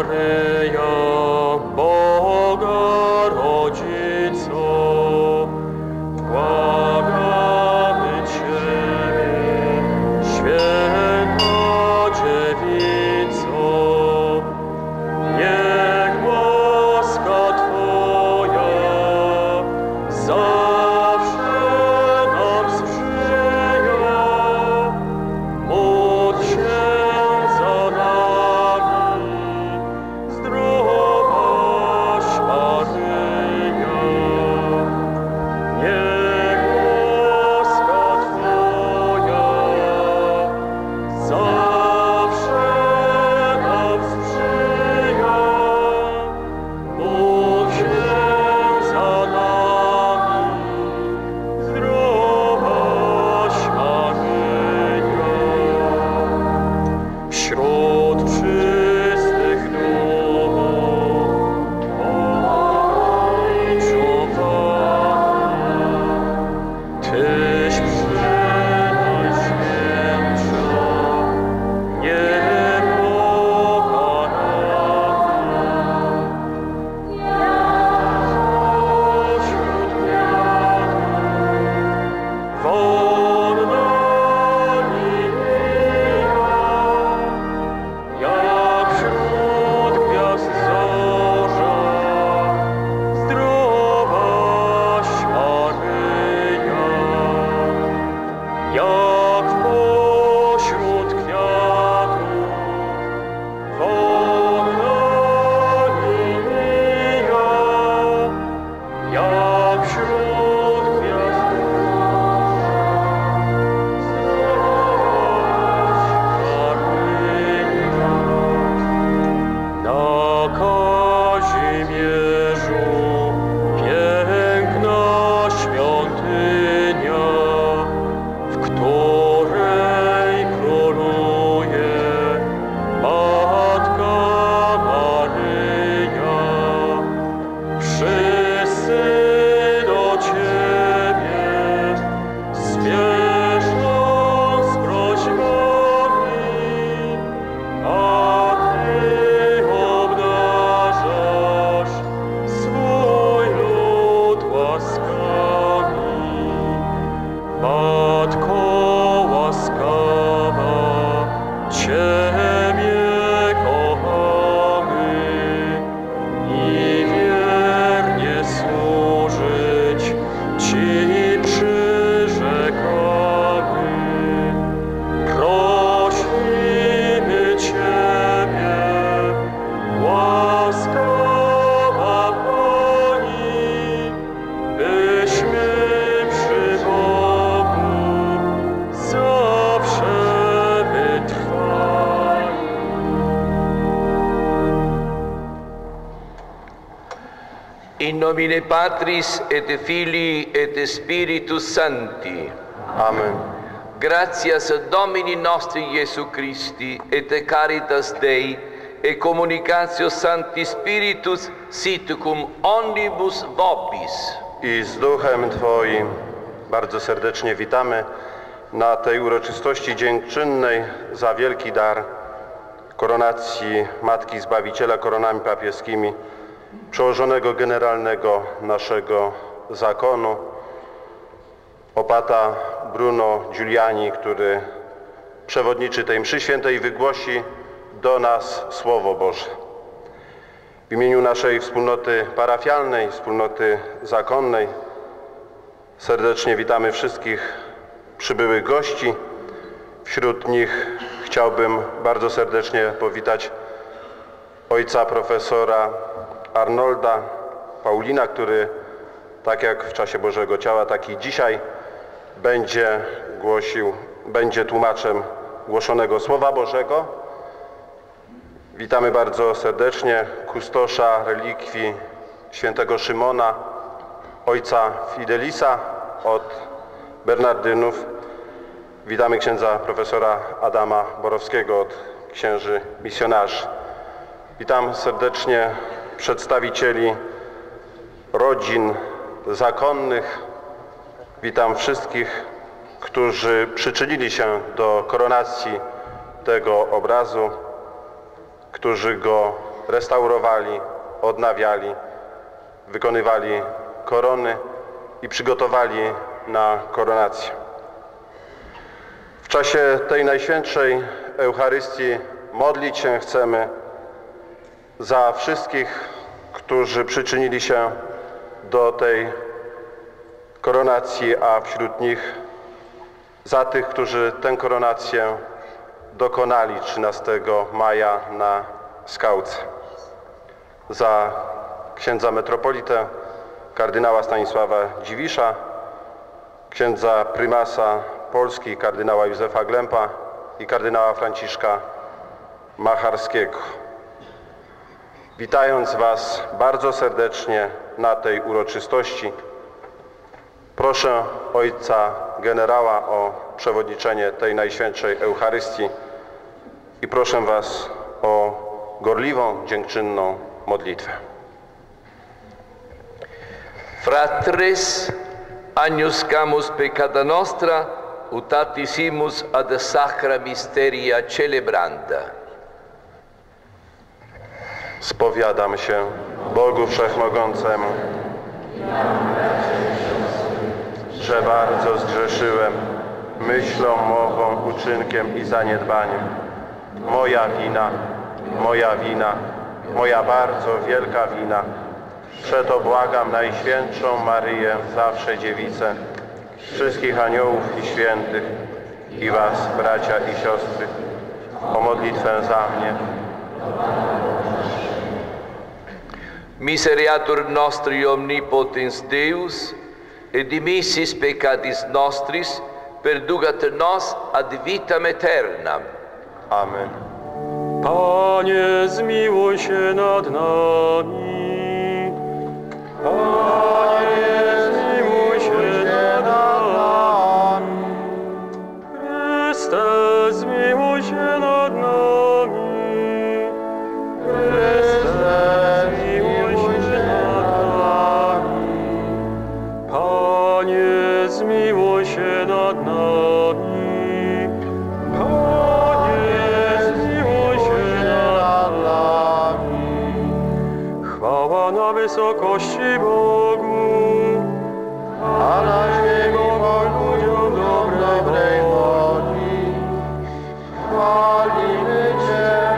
In nomine Patris et Filii et Spiritus Sancti. Amen. Gratias Domini nostri Iesu Christi et caritas Dei et communicatio Sancti Spiritus sit cum omnibus vobis. I z duchem Twoim bardzo serdecznie witamy na tej uroczystości dziękczynnej za wielki dar koronacji Matki Zbawiciela koronami papieskimi przełożonego generalnego naszego zakonu, opata Bruno Giuliani, który przewodniczy tej mszy świętej, wygłosi do nas Słowo Boże. W imieniu naszej wspólnoty parafialnej, wspólnoty zakonnej serdecznie witamy wszystkich przybyłych gości. Wśród nich chciałbym bardzo serdecznie powitać ojca profesora Arnolda Paulina, który tak jak w czasie Bożego Ciała, tak i dzisiaj będzie tłumaczem głoszonego Słowa Bożego. Witamy bardzo serdecznie kustosza relikwii świętego Szymona, ojca Fidelisa od Bernardynów. Witamy księdza profesora Adama Borowskiego od księży misjonarzy. Witam serdecznie przedstawicieli rodzin zakonnych. Witam wszystkich, którzy przyczynili się do koronacji tego obrazu, którzy go restaurowali, odnawiali, wykonywali korony i przygotowali na koronację. W czasie tej Najświętszej Eucharystii modlić się chcemy za wszystkich, którzy przyczynili się do tej koronacji, a wśród nich za tych, którzy tę koronację dokonali 13 maja na Skałce. Za księdza metropolitę, kardynała Stanisława Dziwisza, księdza prymasa Polski, kardynała Józefa Glempa i kardynała Franciszka Macharskiego. Witając Was bardzo serdecznie na tej uroczystości, proszę ojca generała o przewodniczenie tej Najświętszej Eucharystii i proszę Was o gorliwą, dziękczynną modlitwę. Fratres, agnoscamus peccata nostra, utatissimus ad sacra mysteria celebranda. Spowiadam się Bogu Wszechmogącemu, że bardzo zgrzeszyłem myślą, mową, uczynkiem i zaniedbaniem. Moja wina, moja bardzo wielka wina. Przeto błagam Najświętszą Maryję, zawsze Dziewicę, wszystkich aniołów i świętych i Was, bracia i siostry, o modlitwę za mnie. Misereatur nostri omnipotens Deus, et dimissis peccatis nostris, perducat nos ad vitam aeternam. Amen. Panie, zmiłuj się nad nami. Panie, zmiłuj się nad nami. Chryste, zmiłuj się nad nami. Chryste, zmiłuj się nad nami. Panie, zmiłuj się nad nami. Panie, zmiłuj się nad nami. Chwała na wysokości Bogu, a na ziemi ludziom dobrej woli. Chwalimy Cię,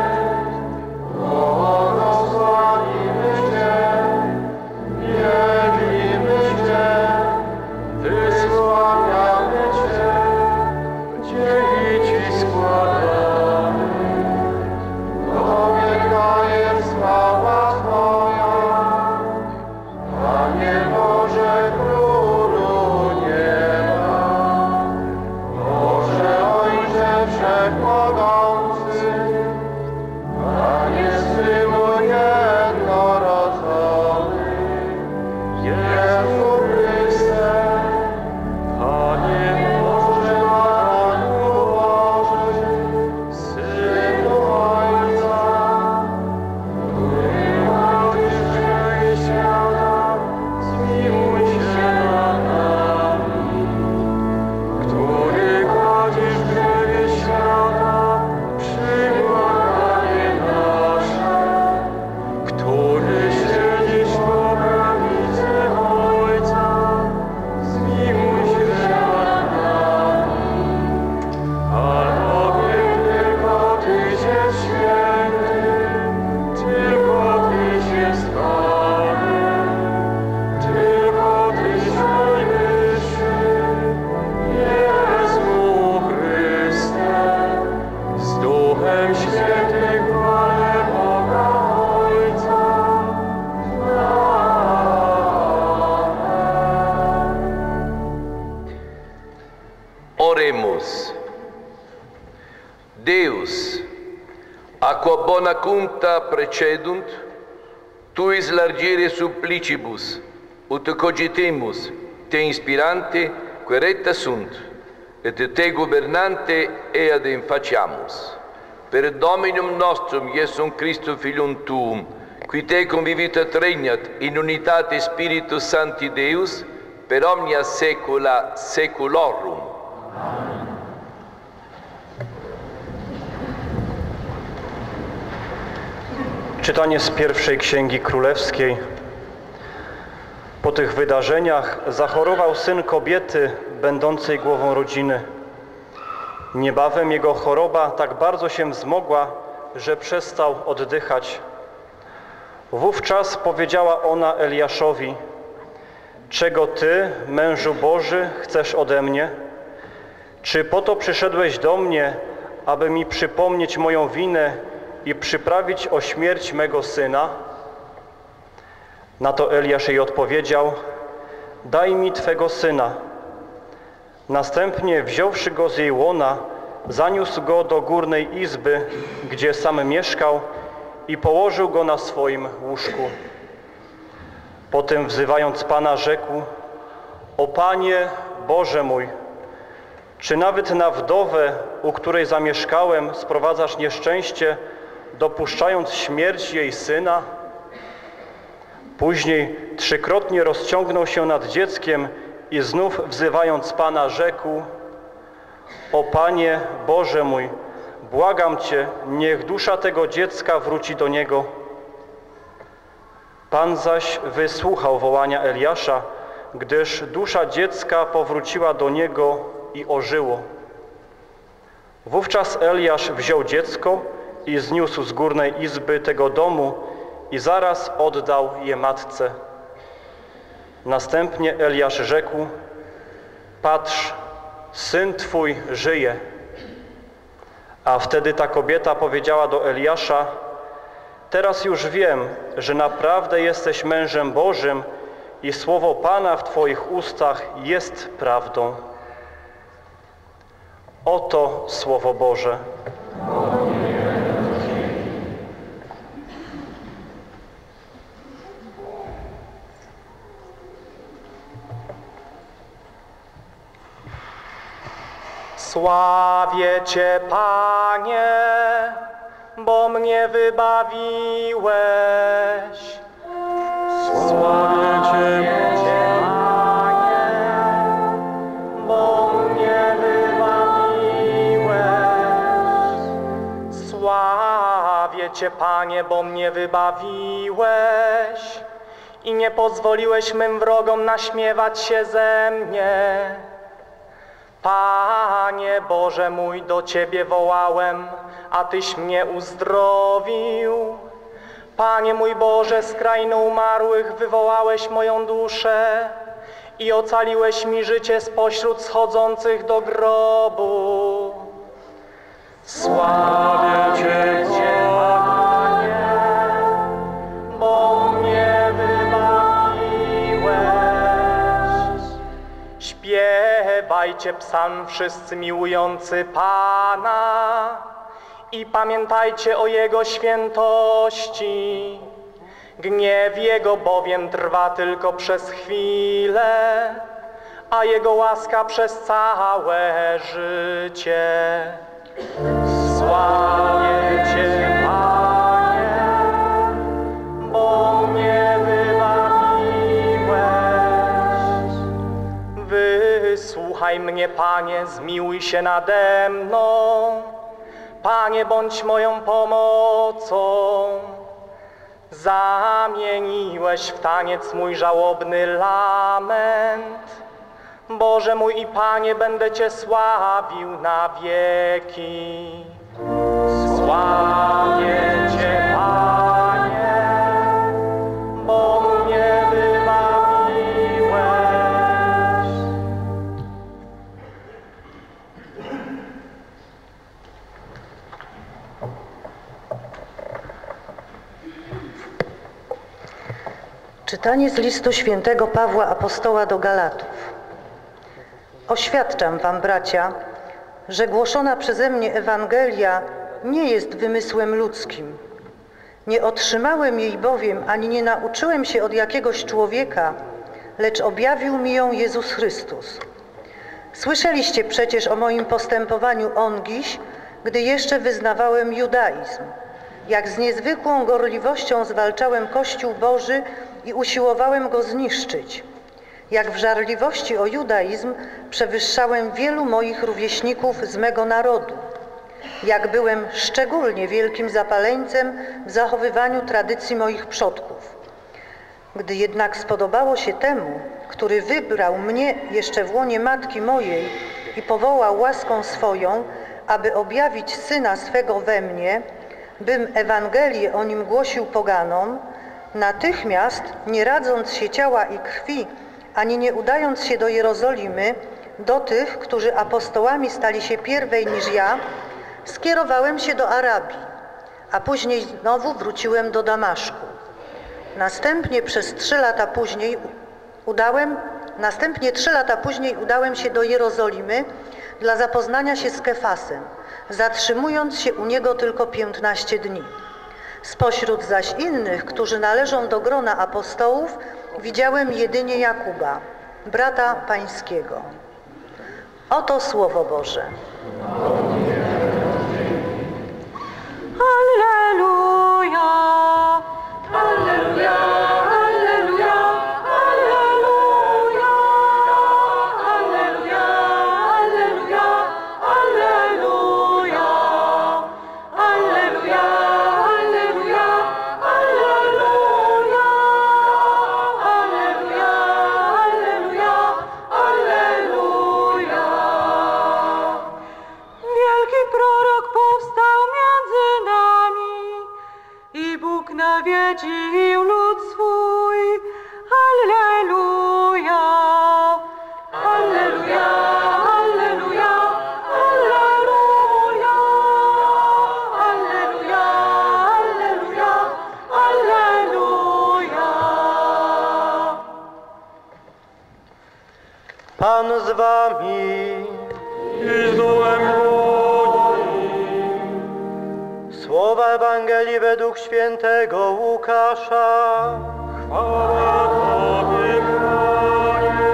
błogosławimy Cię, wielbimy Cię, wysławiamy Cię, dzięki Ci składamy. Wielka jest chwała Twoja, Panie Boże, Królu nieba. Boże Ojcze Wszechmogący, Panie Synu jednorodzony, Jezu Chryste, Panie Boże, Panu Boży, Synu Ojca, który rodzisz grzechy świata, zmiłuj się nad nami. Który godzisz grzechy świata, przybłaganie nasze. Który siedzisz po prawicy Ojca, zmiłuj się nad nami. Albowiem tylko Tyś jest święty, tylko Tyś jest Panem, tylko Tyś najwyższy, Jezu Chryste, z Duchem Świętym chwale Boga Ojca. Oremus. Deus, a quo bona cumta precedunt, tuis largire supplicibus, ut cogitemus te inspirante, queretta sunt, et te gobernante eadem faciamus. Per Dominum nostrum Iesum Christum Filium Tuum, qui te convivit et regnat in unitate Spiritus Sancti Deus, per omnia saecula saeculorum. Czytanie z pierwszej Księgi Królewskiej. Po tych wydarzeniach zachorował syn kobiety, będącej głową rodziny. Niebawem jego choroba tak bardzo się wzmogła, że przestał oddychać. Wówczas powiedziała ona Eliaszowi: czego Ty, mężu Boży, chcesz ode mnie? Czy po to przyszedłeś do mnie, aby mi przypomnieć moją winę i przyprawić o śmierć mego syna? Na to Eliasz jej odpowiedział: daj mi Twego syna. Następnie, wziąwszy go z jej łona, zaniósł go do górnej izby, gdzie sam mieszkał, i położył go na swoim łóżku. Potem, wzywając Pana, rzekł: o Panie, Boże mój, czy nawet na wdowę, u której zamieszkałem, sprowadzasz nieszczęście, dopuszczając śmierć jej syna? Później trzykrotnie rozciągnął się nad dzieckiem i znów wzywając Pana rzekł: o Panie, Boże mój, błagam Cię, niech dusza tego dziecka wróci do niego. Pan zaś wysłuchał wołania Eliasza, gdyż dusza dziecka powróciła do niego i ożyło. Wówczas Eliasz wziął dziecko i zniósł z górnej izby tego domu i zaraz oddał je matce. Następnie Eliasz rzekł: patrz, syn Twój żyje. A wtedy ta kobieta powiedziała do Eliasza: teraz już wiem, że naprawdę jesteś mężem Bożym i słowo Pana w Twoich ustach jest prawdą. Oto Słowo Boże. Sławię Cię, Panie, bo mnie wybawiłeś. Sławię Cię, Panie, bo mnie wybawiłeś. Sławię Cię, Panie, bo mnie wybawiłeś i nie pozwoliłeś mym wrogom naśmiewać się ze mnie. Panie Boże mój, do Ciebie wołałem, a Tyś mnie uzdrowił. Panie mój Boże, z krainy umarłych wywołałeś moją duszę i ocaliłeś mi życie spośród schodzących do grobu. Sławię Cię, Panie, bo mnie wybawiłeś. Śpiewajcie psalm wszyscy miłujący Pana i pamiętajcie o Jego świętości. Gniew Jego bowiem trwa tylko przez chwilę, a Jego łaska przez całe życie. Sławię Cię, Panie, bo mnie wybawiłeś. Wysłuchaj mnie, Panie, zmiłuj się nade mną. Panie, bądź moją pomocą. Zamieniłeś w taniec mój żałobny lament. Boże mój i Panie, będę Cię sławił na wieki. Sławię Cię, Panie, bo mnie wybawiłeś. Czytanie z listu świętego Pawła Apostoła do Galatów. Oświadczam wam, bracia, że głoszona przeze mnie Ewangelia nie jest wymysłem ludzkim. Nie otrzymałem jej bowiem, ani nie nauczyłem się od jakiegoś człowieka, lecz objawił mi ją Jezus Chrystus. Słyszeliście przecież o moim postępowaniu ongiś, gdy jeszcze wyznawałem judaizm. Jak z niezwykłą gorliwością zwalczałem Kościół Boży i usiłowałem go zniszczyć. Jak w żarliwości o judaizm przewyższałem wielu moich rówieśników z mego narodu. jak byłem szczególnie wielkim zapaleńcem w zachowywaniu tradycji moich przodków. Gdy jednak spodobało się temu, który wybrał mnie jeszcze w łonie matki mojej i powołał łaską swoją, aby objawić Syna swego we mnie, bym Ewangelię o Nim głosił poganom, natychmiast, nie radząc się ciała i krwi, ani nie udając się do Jerozolimy, do tych, którzy apostołami stali się pierwej niż ja, skierowałem się do Arabii, a później znowu wróciłem do Damaszku. Następnie 3 lata później udałem się do Jerozolimy dla zapoznania się z Kefasem, zatrzymując się u niego tylko 15 dni. Spośród zaś innych, którzy należą do grona apostołów, widziałem jedynie Jakuba, brata pańskiego. Oto Słowo Boże. Alleluja! Alleluja! Alleluja! Alleluja! Alleluja! Alleluja! Alleluja! Alleluja! Alleluja! Alleluja! Alleluja! Alleluja! Wielki prorok powstał między nami i Bóg nawiedził lud swój. Alleluja! Alleluja! Alleluja! Alleluja! Alleluja! Alleluja! Alleluja! Pan z wami. I z duchem Słowa Ewangelii według świętego Łukasza. Chwała Tobie, Panie.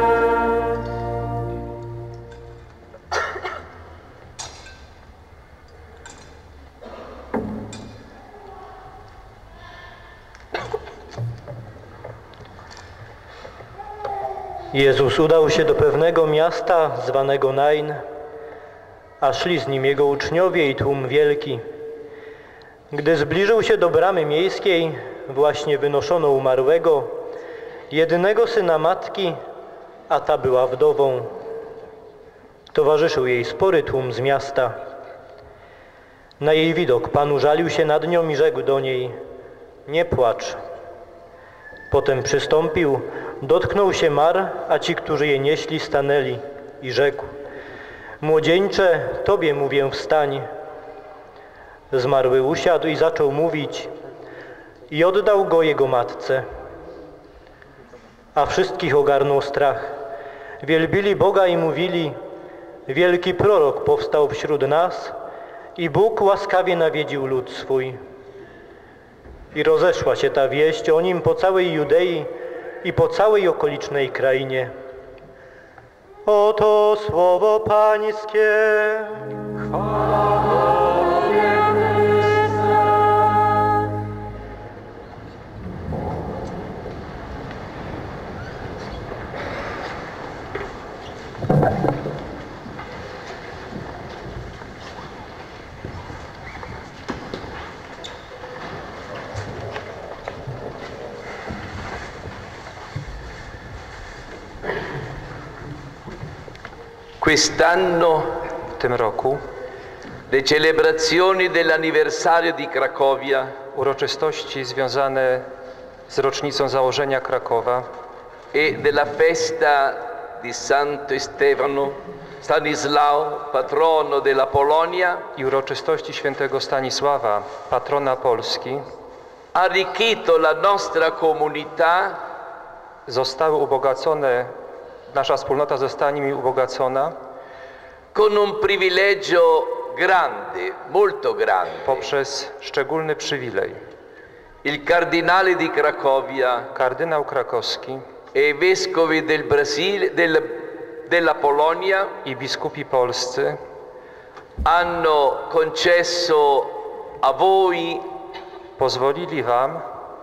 Jezus udał się do pewnego miasta zwanego Nain, a szli z nim jego uczniowie i tłum wielki. Gdy zbliżył się do bramy miejskiej, właśnie wynoszono umarłego, jedynego syna matki, a ta była wdową. Towarzyszył jej spory tłum z miasta. Na jej widok Pan użalił się nad nią i rzekł do niej: nie płacz. Potem przystąpił, dotknął się mar, a ci, którzy je nieśli, stanęli i rzekł: młodzieńcze, tobie mówię, wstań. Zmarły usiadł i zaczął mówić i oddał go jego matce. A wszystkich ogarnął strach. Wielbili Boga i mówili: wielki prorok powstał wśród nas i Bóg łaskawie nawiedził lud swój. I rozeszła się ta wieść o nim po całej Judei i po całej okolicznej krainie. Oto Słowo Pańskie. Quest'anno W tym roku le celebrazioni dell'anniversario di Cracovia uroczystości związane z rocznicą założenia Krakowa e della festa di Santo Stanislao, patrono della Polonia, i uroczystości świętego Stanisława, patrona Polski, ha arricchito la nostra comunità zostały ubogacone, nasza wspólnota została nimi ubogacona con un privilegio grande, molto grande. poprzez szczególny przywilej. Il cardinale di Cracovia Kardynał krakowski e vescovi del Brasile, della Polonia i biskupi polscy hanno concesso a voi pozwolili wam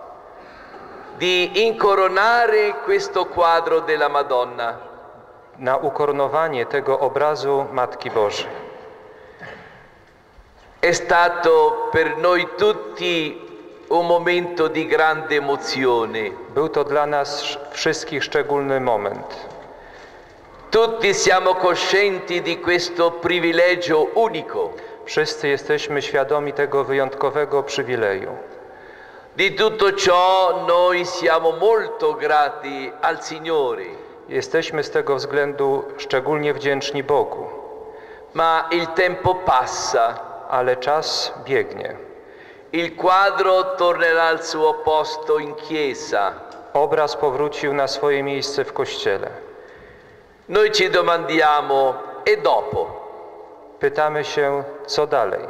di incoronare questo quadro della Madonna. na ukoronowanie tego obrazu Matki Bożej. È stato per noi tutti un momento di grande emozione. Był to dla nas wszystkich szczególny moment. Tutti siamo coscienti di questo privilegio unico. Wszyscy jesteśmy świadomi tego wyjątkowego przywileju. Di tutto ciò noi siamo molto grati al Signore. Jesteśmy z tego względu szczególnie wdzięczni Bogu. Ma il tempo passa. Ale czas biegnie. Il quadro tornerà al suo posto in chiesa. Obraz powrócił na swoje miejsce w kościele. Noi ci domandiamo, e dopo? Pytamy się, co dalej?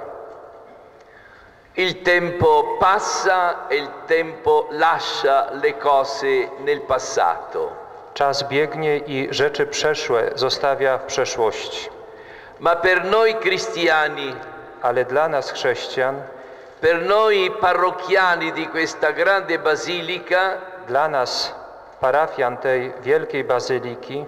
Il tempo passa e il tempo lascia le cose nel passato. Czas biegnie i rzeczy przeszłe zostawia w przeszłości. Ma per noi cristiani, ale dla nas chrześcijan, per noi parrocchiani di questa grande basilica, dla nas parafian tej wielkiej bazyliki,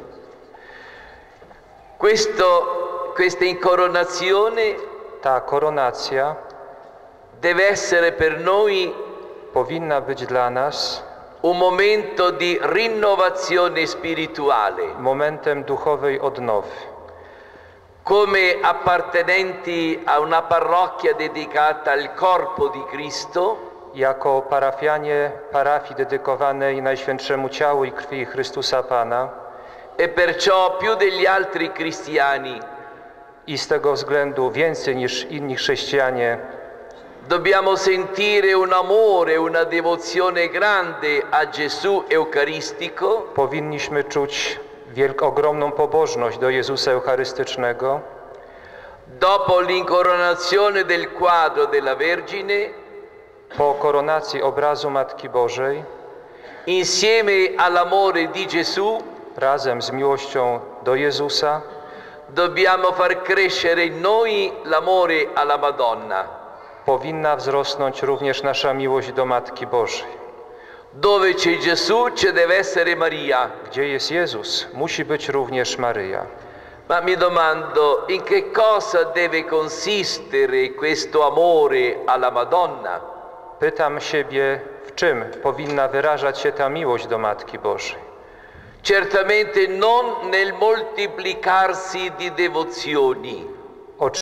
questa incoronazione ta koronacja deve essere per noi powinna być dla nas un momento di rinnovazione spirituale. Momentem duchowej odnowy. Come appartenenti a una parrocchia dedicata al corpo di Cristo, jako parafianie parafii dedykowanej Najświętszemu Ciału i Krwi Chrystusa Pana, e perciò più degli altri cristiani, i z tego względu więcej niż inni chrześcijanie, dobbiamo sentire un amore, una devozione grande a Gesù Eucaristico. Powinniśmy czuć ogromną pobożność do Jezusa Eucharystycznego. Dopo l'incoronazione del quadro della Vergine, po koronacji obrazu Matki Bożej, insieme all'amore di Gesù, razem z miłością do Jezusa, dobbiamo far crescere in noi l'amore alla Madonna. Powinna wzrosnąć również nasza miłość do Matki Bożej. Dove c'è Gesù, ci deve essere Maria. Gdzie jest Jezus, musi być również Maryja. Ma mi domando, in che cosa deve consistere questo amore alla Madonna? Pytam siebie, w czym powinna wyrażać się ta miłość do Matki Bożej. Certamente non nel moltiplicarsi di devozioni.